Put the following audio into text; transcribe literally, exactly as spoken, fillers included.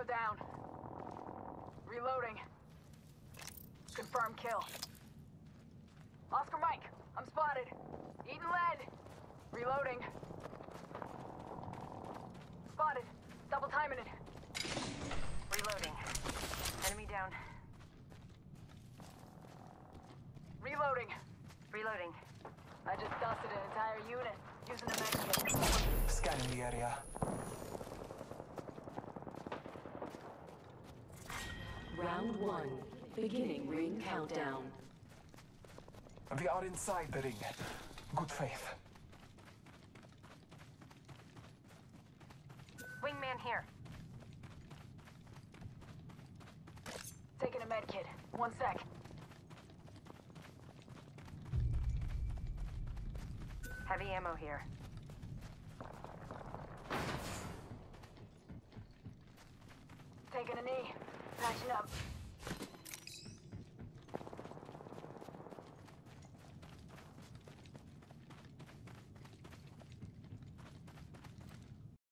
down. Reloading. Confirm kill. Oscar Mike, I'm spotted. Eating lead. Reloading. Spotted. Double timing it. Reloading. Enemy down. Reloading. Reloading. I just dusted an entire unit using a med kit. Scanning the area. Round one. Beginning ring countdown. We are inside the ring. Good faith. Wingman here. Taking a med kit. One sec. Heavy ammo here. Taking a knee. Patching up.